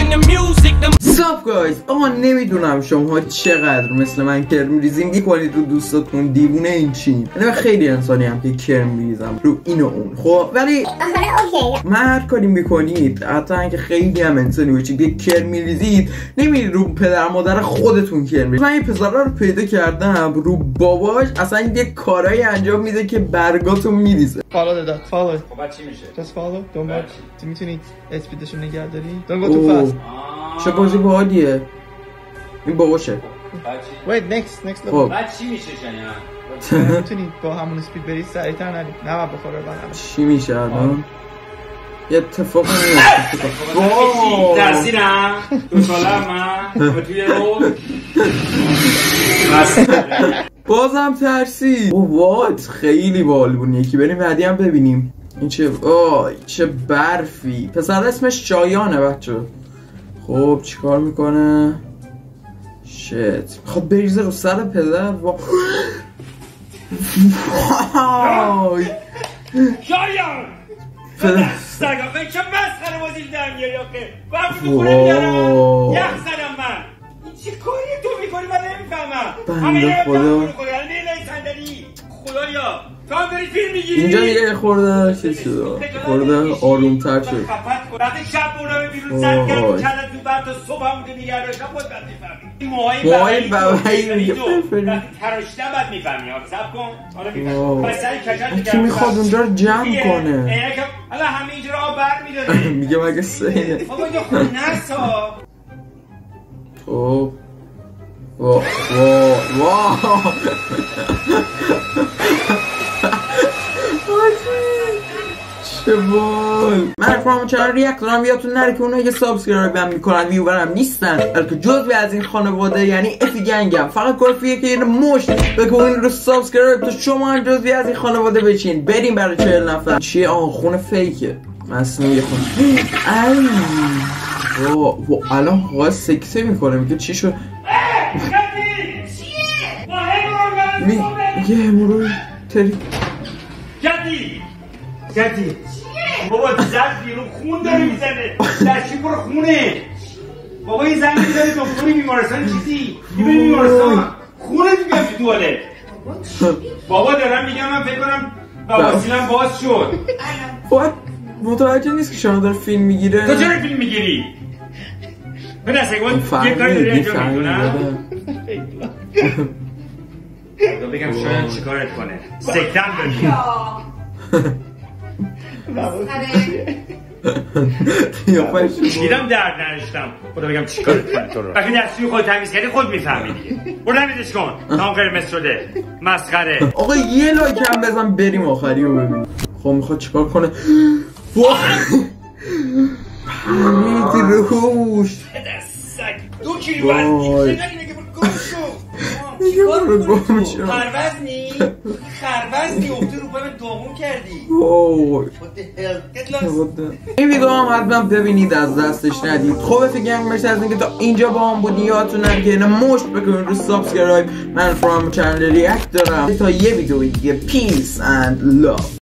ساپ گایز، آقا نمیدونم شما چقدر مثل من کرم ریزی میکنید رو دوستاتون، دیوونه این چین. من خیلی انسانی هم که کرم ریزم رو این و اون، خب ولی من هر کاری میکنید، حتی اینکه خیلی هم انسانی باشید که کرم میریزید، نمیرید رو پدر مادر خودتون کرم ریزید. من این پسرا رو پیدا کردم رو باباش اصلا یه کارایی انجام میده که برگاتون میریزه. فالو داد فالو. خب چی میشه؟ جست فالو. دنبال میتونی اسپیدشو نگه داری. Don't go too fast. چه بازی باحالیه. این باباشه. Wait, next level. بعد چی میشه شاید؟ میتونی با همون اسپید بری سریعتر نری. نه بخوره بعد. چی میشه الان؟ یه اتفاقی میفته. ترسیدم. دو ساله من توی رو بازم ترسی. وات خیلی باحال بود. یکی بریم بعدی هم ببینیم. این چه چه برفی. پسر اسمش شایانه بچه. خب چیکار میکنه؟ شت میخواد بریزه رو سر پدر. شایان پدر سگا چه مسخره بازی در میاری آخه. وقتی تو خونه میارم یخ زدم من. این چه کاری تو میکنی من نمیفهمم. بنده خدا خدایا تو هم داری فیلم میگیری. اینجا دیگه خورده چیز شده، خورده آرومتر شد. وقتی شب برنامه بیرون زن کرد تو بعد تا صبح همونده نگه داشتم خود بعد میفهمی. موهای ببایی میگه وقتی تراشتم بعد میفهمی. سب کن حالا میفهمی. پس سری کشت کی میخواد اونجا رو جمع کنه؟ حالا همه اینجا رو آب بر میداده. میگه مگه سینه بابا اینجا خونه است ها. خب واه چه بال. من فرام چنل ریاکت دارم، یادتون نره که اونایی که سابسکرایب هم میکنن ویورم نیستن، بلکه جزوی از این خانواده یعنی افی گنگم. فقط کافیه که یه مشت بکنین رو سابسکرایب تا شما هم جزوی از این خانواده بشین. بریم برای 40 نفر. چیه؟ خونه فیکه مصنوعی خونه. ای الان حقا سکسه میکنه. میگه چی شد؟ میگه همورو تری جدی بابا زد بیرون خون داره میزنه. درشی برو خونه. بابا این زن میزنه دکتری بیمارستان چیزی میبینی بیمارستان خونه میگم تو توالت. بابا دارم میگم من فکر کنم بواسیرم باز شد. خب متوجه نیست که شما داره فیلم میگیره. تو چرا فیلم میگیری؟ من اصلا یه کاری داری انجام میکنم. بگم شاید چیکارت کنه. سکتم داری. دیدم درد نرشتم. خدا بگم چیکارت کنه تو رو. وقتی دستی خود تمیز کردی خود میفهمی دیگه. برو تمیزش کن. تام قرمز شده. مسخره. آقا یه لایک هم بزن بریم آخری رو ببینیم. خب میخواد چیکار کنه؟ پرید روش. دو کیلو وزنی خروزنی افته رو پای دامون کردی. این ویدیو هم حتما ببینید، از دستش ندید. خوبه فکر مرسی از اینکه تا اینجا با هم بودی. یادتون که مشت بکنید رو سابسکرایب. من فرام چنل ریاکت دارم تا یه ویدیو دیگه. پیس اند لاف.